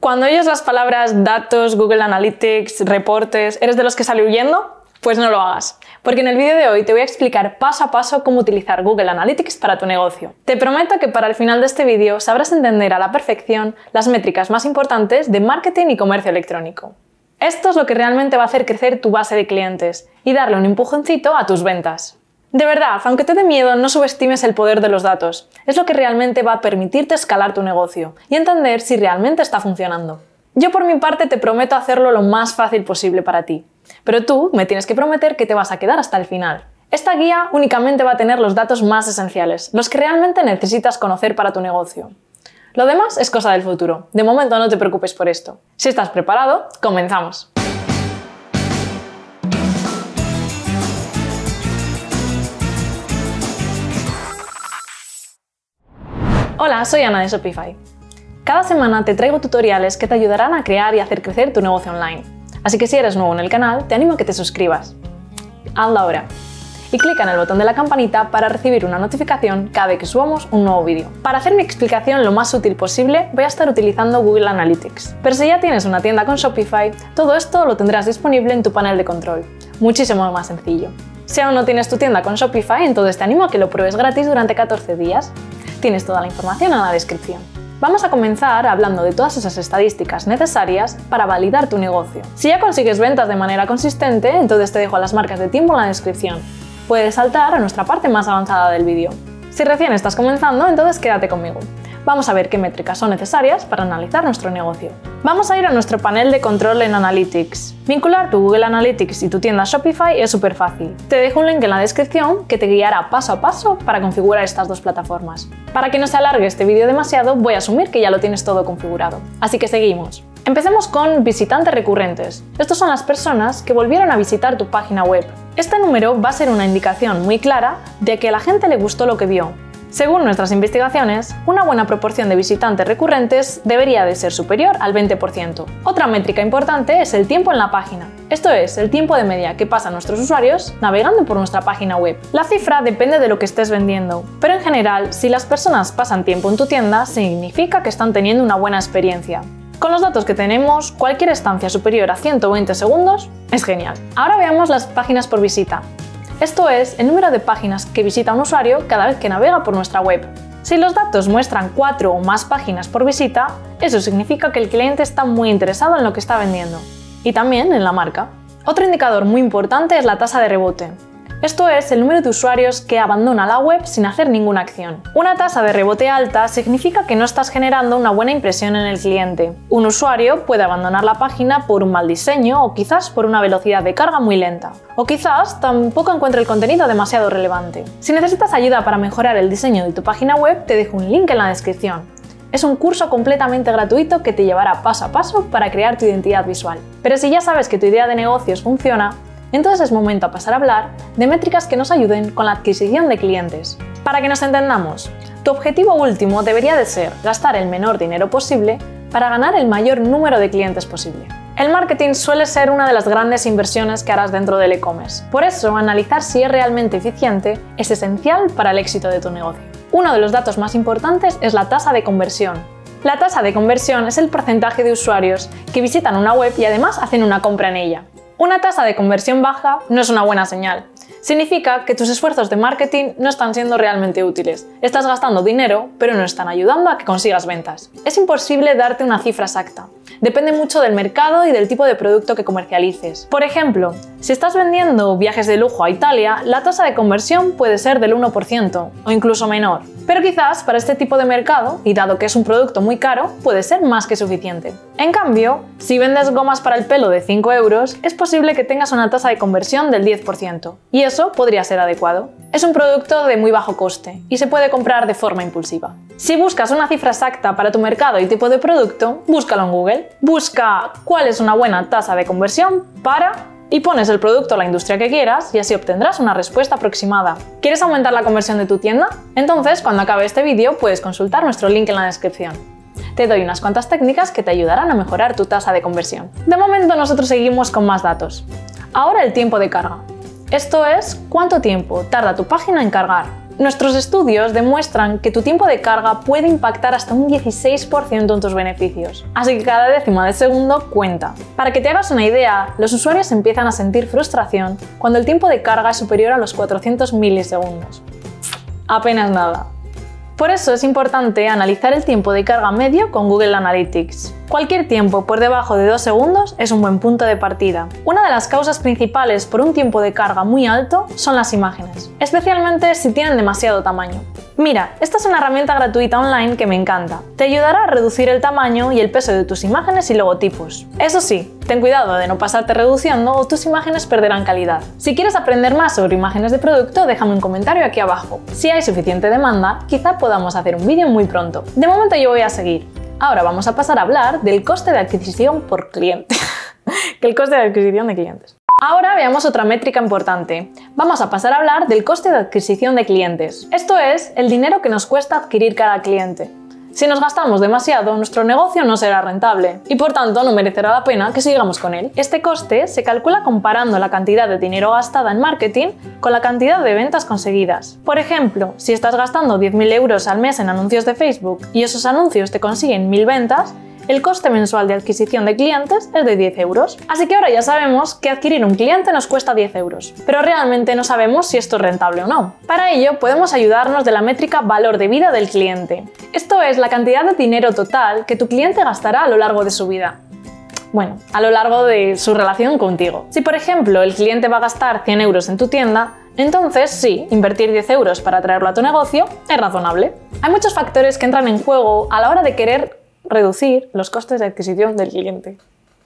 Cuando oyes las palabras datos, Google Analytics, reportes, ¿eres de los que sale huyendo? Pues no lo hagas, porque en el vídeo de hoy te voy a explicar paso a paso cómo utilizar Google Analytics para tu negocio. Te prometo que para el final de este vídeo sabrás entender a la perfección las métricas más importantes de marketing y comercio electrónico. Esto es lo que realmente va a hacer crecer tu base de clientes y darle un empujoncito a tus ventas. De verdad, aunque te dé miedo, no subestimes el poder de los datos. Es lo que realmente va a permitirte escalar tu negocio y entender si realmente está funcionando. Yo por mi parte te prometo hacerlo lo más fácil posible para ti, pero tú me tienes que prometer que te vas a quedar hasta el final. Esta guía únicamente va a tener los datos más esenciales, los que realmente necesitas conocer para tu negocio. Lo demás es cosa del futuro. De momento no te preocupes por esto. Si estás preparado, comenzamos. Hola, soy Ana de Shopify. Cada semana te traigo tutoriales que te ayudarán a crear y hacer crecer tu negocio online. Así que si eres nuevo en el canal, te animo a que te suscribas. Hazlo ahora. Y clica en el botón de la campanita para recibir una notificación cada vez que subamos un nuevo vídeo. Para hacer mi explicación lo más útil posible, voy a estar utilizando Google Analytics. Pero si ya tienes una tienda con Shopify, todo esto lo tendrás disponible en tu panel de control. Muchísimo más sencillo. Si aún no tienes tu tienda con Shopify, entonces te animo a que lo pruebes gratis durante 14 días. Tienes toda la información en la descripción. Vamos a comenzar hablando de todas esas estadísticas necesarias para validar tu negocio. Si ya consigues ventas de manera consistente, entonces te dejo las marcas de tiempo en la descripción. Puedes saltar a nuestra parte más avanzada del vídeo. Si recién estás comenzando, entonces quédate conmigo. Vamos a ver qué métricas son necesarias para analizar nuestro negocio. Vamos a ir a nuestro panel de control en Analytics. Vincular tu Google Analytics y tu tienda Shopify es súper fácil. Te dejo un link en la descripción que te guiará paso a paso para configurar estas dos plataformas. Para que no se alargue este vídeo demasiado, voy a asumir que ya lo tienes todo configurado. Así que seguimos. Empecemos con visitantes recurrentes. Estos son las personas que volvieron a visitar tu página web. Este número va a ser una indicación muy clara de que a la gente le gustó lo que vio. Según nuestras investigaciones, una buena proporción de visitantes recurrentes debería de ser superior al 20%. Otra métrica importante es el tiempo en la página. Esto es, el tiempo de media que pasan nuestros usuarios navegando por nuestra página web. La cifra depende de lo que estés vendiendo, pero en general, si las personas pasan tiempo en tu tienda, significa que están teniendo una buena experiencia. Con los datos que tenemos, cualquier estancia superior a 120 segundos es genial. Ahora veamos las páginas por visita. Esto es el número de páginas que visita un usuario cada vez que navega por nuestra web. Si los datos muestran 4 o más páginas por visita, eso significa que el cliente está muy interesado en lo que está vendiendo. Y también en la marca. Otro indicador muy importante es la tasa de rebote. Esto es el número de usuarios que abandona la web sin hacer ninguna acción. Una tasa de rebote alta significa que no estás generando una buena impresión en el cliente. Un usuario puede abandonar la página por un mal diseño o quizás por una velocidad de carga muy lenta. O quizás tampoco encuentre el contenido demasiado relevante. Si necesitas ayuda para mejorar el diseño de tu página web, te dejo un link en la descripción. Es un curso completamente gratuito que te llevará paso a paso para crear tu identidad visual. Pero si ya sabes que tu idea de negocios funciona, entonces es momento a pasar a hablar de métricas que nos ayuden con la adquisición de clientes. Para que nos entendamos, tu objetivo último debería de ser gastar el menor dinero posible para ganar el mayor número de clientes posible. El marketing suele ser una de las grandes inversiones que harás dentro del e-commerce. Por eso, analizar si es realmente eficiente es esencial para el éxito de tu negocio. Uno de los datos más importantes es la tasa de conversión. La tasa de conversión es el porcentaje de usuarios que visitan una web y además hacen una compra en ella. Una tasa de conversión baja no es una buena señal. Significa que tus esfuerzos de marketing no están siendo realmente útiles. Estás gastando dinero, pero no están ayudando a que consigas ventas. Es imposible darte una cifra exacta. Depende mucho del mercado y del tipo de producto que comercialices. Por ejemplo, si estás vendiendo viajes de lujo a Italia, la tasa de conversión puede ser del 1% o incluso menor. Pero quizás para este tipo de mercado, y dado que es un producto muy caro, puede ser más que suficiente. En cambio, si vendes gomas para el pelo de 5 euros, es posible que tengas una tasa de conversión del 10%. Y eso podría ser adecuado. Es un producto de muy bajo coste y se puede comprar de forma impulsiva. Si buscas una cifra exacta para tu mercado y tipo de producto, búscalo en Google. Busca cuál es una buena tasa de conversión para y pones el producto a la industria que quieras y así obtendrás una respuesta aproximada. ¿Quieres aumentar la conversión de tu tienda? Entonces, cuando acabe este vídeo, puedes consultar nuestro link en la descripción. Te doy unas cuantas técnicas que te ayudarán a mejorar tu tasa de conversión. De momento, nosotros seguimos con más datos. Ahora el tiempo de carga. Esto es cuánto tiempo tarda tu página en cargar. Nuestros estudios demuestran que tu tiempo de carga puede impactar hasta un 16% en tus beneficios, así que cada décima de segundo cuenta. Para que te hagas una idea, los usuarios empiezan a sentir frustración cuando el tiempo de carga es superior a los 400 milisegundos. Apenas nada. Por eso es importante analizar el tiempo de carga medio con Google Analytics. Cualquier tiempo por debajo de 2 segundos es un buen punto de partida. Una de las causas principales por un tiempo de carga muy alto son las imágenes, especialmente si tienen demasiado tamaño. Mira, esta es una herramienta gratuita online que me encanta. Te ayudará a reducir el tamaño y el peso de tus imágenes y logotipos. Eso sí, ten cuidado de no pasarte reduciendo o tus imágenes perderán calidad. Si quieres aprender más sobre imágenes de producto, déjame un comentario aquí abajo. Si hay suficiente demanda, quizá podamos hacer un vídeo muy pronto. De momento yo voy a seguir. Ahora vamos a pasar a hablar del coste de adquisición por cliente. Que el coste de adquisición de clientes. Ahora veamos otra métrica importante. Vamos a pasar a hablar del coste de adquisición de clientes. Esto es, el dinero que nos cuesta adquirir cada cliente. Si nos gastamos demasiado, nuestro negocio no será rentable y por tanto no merecerá la pena que sigamos con él. Este coste se calcula comparando la cantidad de dinero gastada en marketing con la cantidad de ventas conseguidas. Por ejemplo, si estás gastando 10.000 euros al mes en anuncios de Facebook y esos anuncios te consiguen 1.000 ventas, el coste mensual de adquisición de clientes es de 10 euros. Así que ahora ya sabemos que adquirir un cliente nos cuesta 10 euros, pero realmente no sabemos si esto es rentable o no. Para ello podemos ayudarnos de la métrica valor de vida del cliente. Esto es la cantidad de dinero total que tu cliente gastará a lo largo de su vida. Bueno, a lo largo de su relación contigo. Si por ejemplo el cliente va a gastar 100 euros en tu tienda, entonces sí, invertir 10 euros para traerlo a tu negocio es razonable. Hay muchos factores que entran en juego a la hora de querer reducir los costes de adquisición del cliente.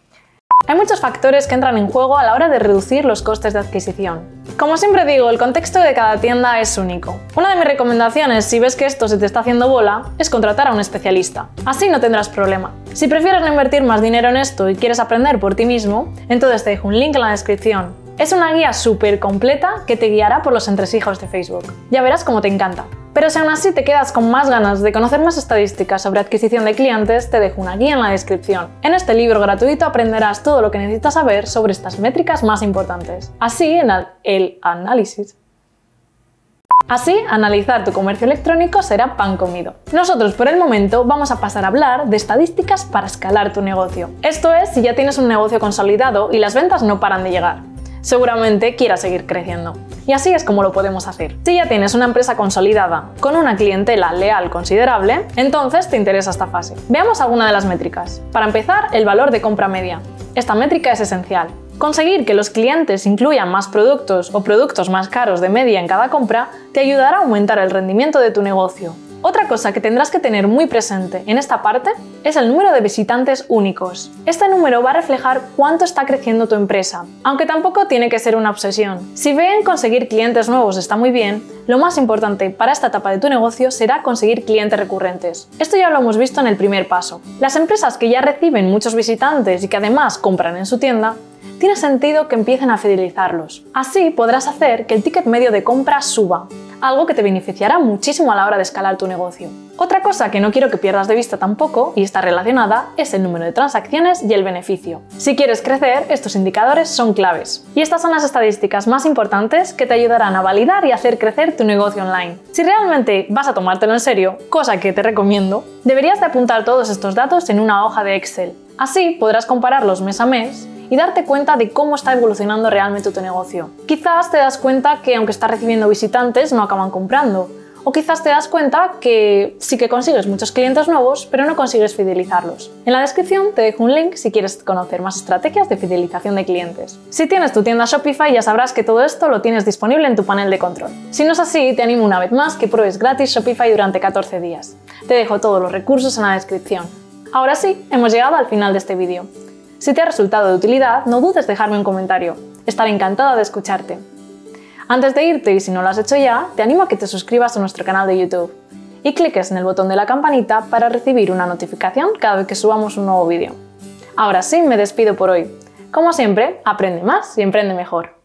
Hay muchos factores que entran en juego a la hora de reducir los costes de adquisición. Como siempre digo, el contexto de cada tienda es único. Una de mis recomendaciones, si ves que esto se te está haciendo bola, es contratar a un especialista. Así no tendrás problema. Si prefieres no invertir más dinero en esto y quieres aprender por ti mismo, entonces te dejo un link en la descripción. Es una guía súper completa que te guiará por los entresijos de Facebook. Ya verás cómo te encanta. Pero si aún así te quedas con más ganas de conocer más estadísticas sobre adquisición de clientes, te dejo una guía en la descripción. En este libro gratuito aprenderás todo lo que necesitas saber sobre estas métricas más importantes. Así, analizar tu comercio electrónico será pan comido. Nosotros por el momento vamos a pasar a hablar de estadísticas para escalar tu negocio. Esto es si ya tienes un negocio consolidado y las ventas no paran de llegar. Seguramente quieras seguir creciendo. Y así es como lo podemos hacer. Si ya tienes una empresa consolidada con una clientela leal considerable, entonces te interesa esta fase. Veamos alguna de las métricas. Para empezar, el valor de compra media. Esta métrica es esencial. Conseguir que los clientes incluyan más productos o productos más caros de media en cada compra te ayudará a aumentar el rendimiento de tu negocio. Otra cosa que tendrás que tener muy presente en esta parte es el número de visitantes únicos. Este número va a reflejar cuánto está creciendo tu empresa, aunque tampoco tiene que ser una obsesión. Si bien conseguir clientes nuevos está muy bien, lo más importante para esta etapa de tu negocio será conseguir clientes recurrentes. Esto ya lo hemos visto en el primer paso. Las empresas que ya reciben muchos visitantes y que además compran en su tienda, tiene sentido que empiecen a fidelizarlos. Así podrás hacer que el ticket medio de compra suba, algo que te beneficiará muchísimo a la hora de escalar tu negocio. Otra cosa que no quiero que pierdas de vista tampoco, y está relacionada, es el número de transacciones y el beneficio. Si quieres crecer, estos indicadores son claves. Y estas son las estadísticas más importantes que te ayudarán a validar y hacer crecer tu negocio online. Si realmente vas a tomártelo en serio, cosa que te recomiendo, deberías de apuntar todos estos datos en una hoja de Excel. Así podrás compararlos mes a mes y darte cuenta de cómo está evolucionando realmente tu negocio. Quizás te das cuenta que aunque estás recibiendo visitantes no acaban comprando, o quizás te das cuenta que sí que consigues muchos clientes nuevos pero no consigues fidelizarlos. En la descripción te dejo un link si quieres conocer más estrategias de fidelización de clientes. Si tienes tu tienda Shopify ya sabrás que todo esto lo tienes disponible en tu panel de control. Si no es así, te animo una vez más que pruebes gratis Shopify durante 14 días. Te dejo todos los recursos en la descripción. Ahora sí, hemos llegado al final de este vídeo. Si te ha resultado de utilidad, no dudes en dejarme un comentario. Estaré encantada de escucharte. Antes de irte, y si no lo has hecho ya, te animo a que te suscribas a nuestro canal de YouTube y cliques en el botón de la campanita para recibir una notificación cada vez que subamos un nuevo vídeo. Ahora sí, me despido por hoy. Como siempre, aprende más y emprende mejor.